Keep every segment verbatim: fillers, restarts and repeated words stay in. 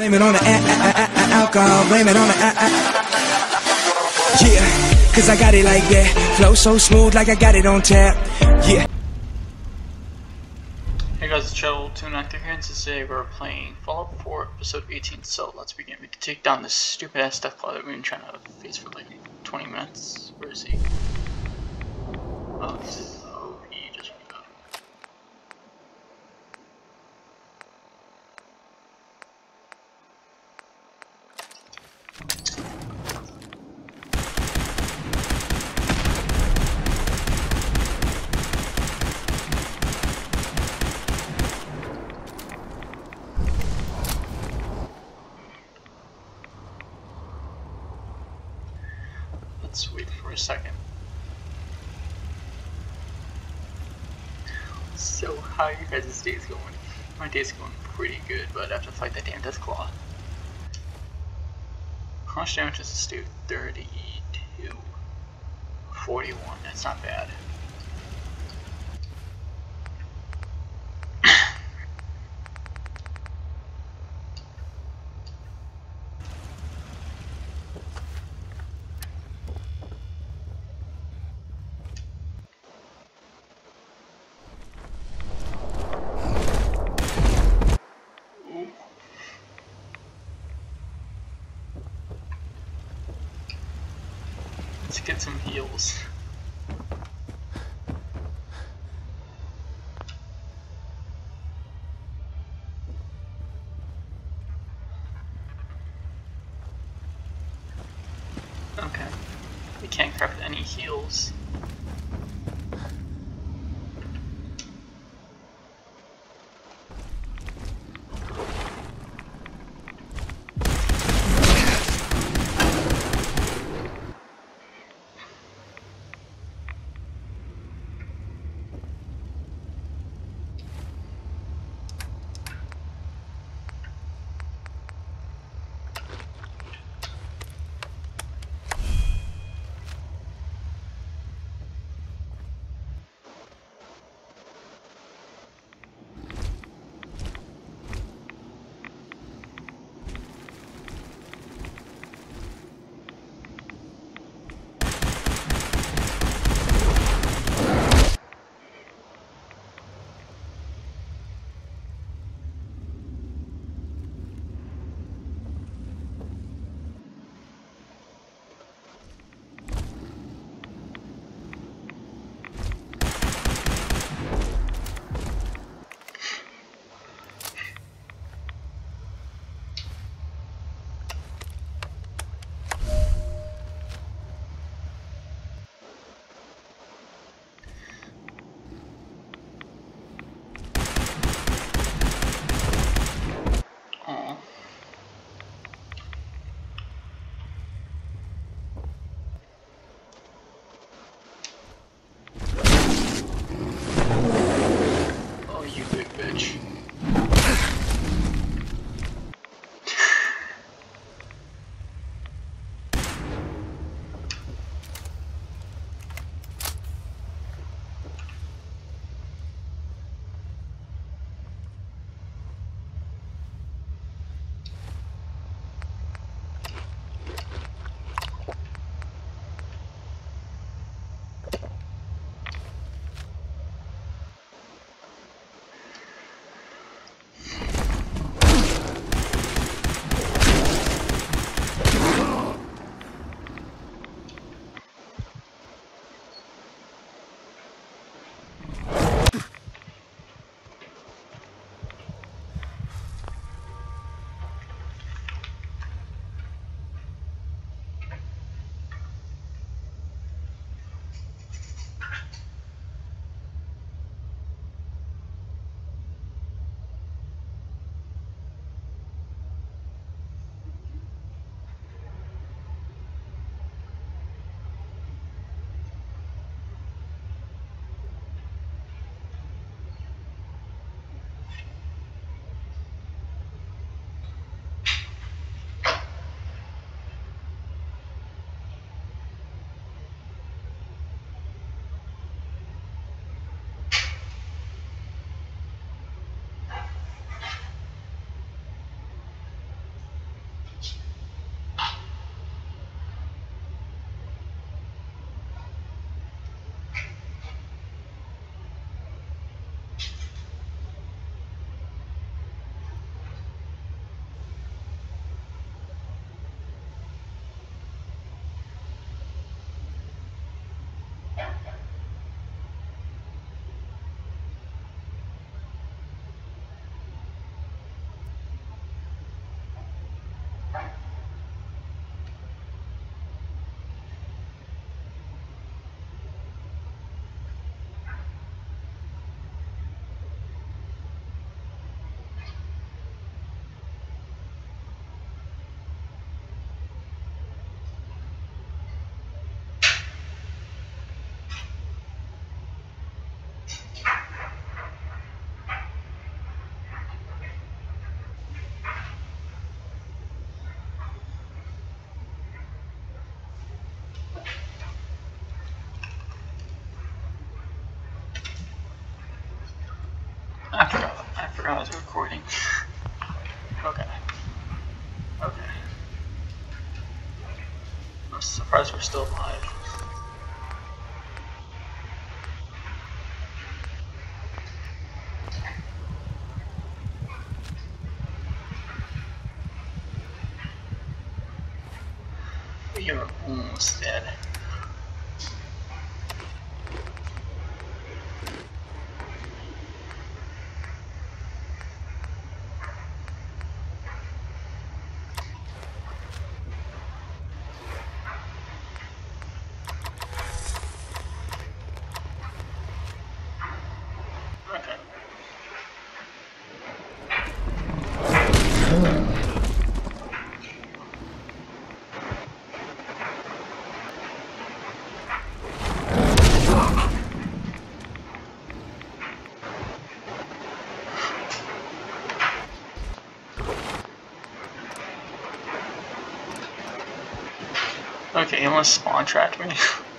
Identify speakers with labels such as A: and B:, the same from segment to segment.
A: Blame it on the a- a- a- a- alcohol, blame it on the a- a- yeah, cause I got it like that. Flow so smooth like I got it on tap. Yeah.
B: Hey guys, it's Joe two ninety-three here, and today we're playing Fallout four episode eighteen, so let's begin. We can take down this stupid ass Deathclaw that we've been trying to face for like twenty minutes. Where is he? Oh, he's, oh, he just went up. Let's wait for a second. So, how are you guys' days going? My day's going pretty good, but I have to fight that damn Deathclaw. How much damage does this do? thirty-two. forty-one, that's not bad. Let's get some heals. Okay, we can't craft any heals. forgot I was recording. Okay. Okay. I'm surprised we're still alive. We are almost dead. Okay, he almost spawn tracked me.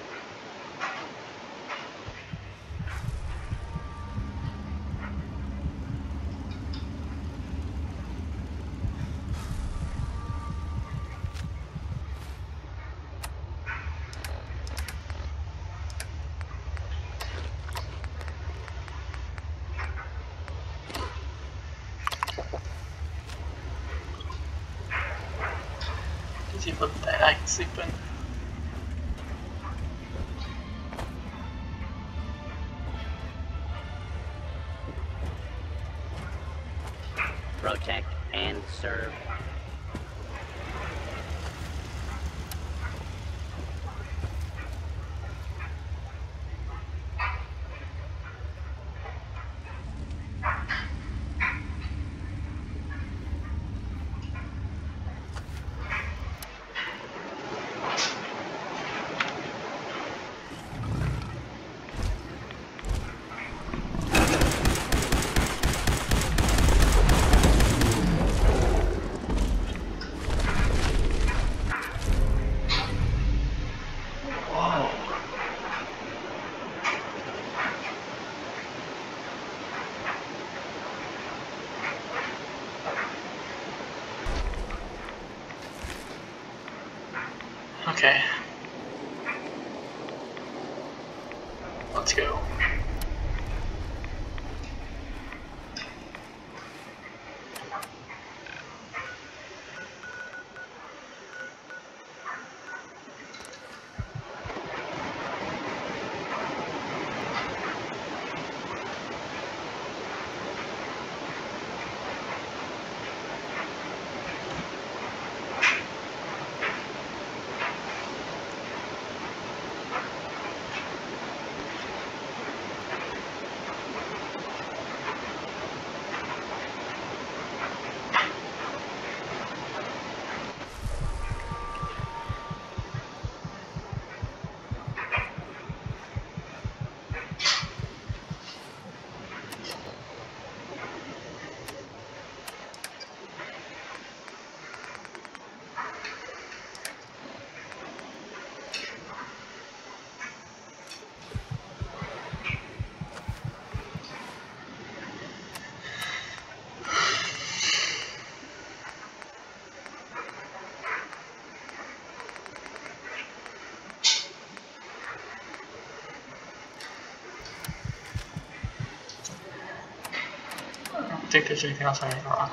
B: Does he look that I can sleep in?
C: Protect and serve. Okay. Let's go. I think there's anything else I did wrong.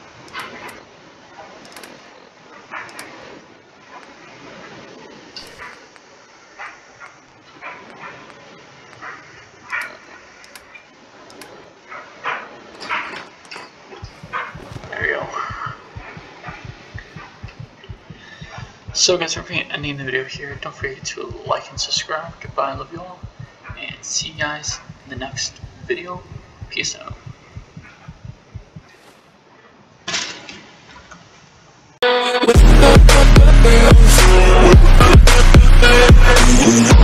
C: There we go. So guys, we're ending the video here. Don't forget to like and subscribe. Goodbye, I love you all. And see you guys in the next video. Peace out.
A: We'll be right back.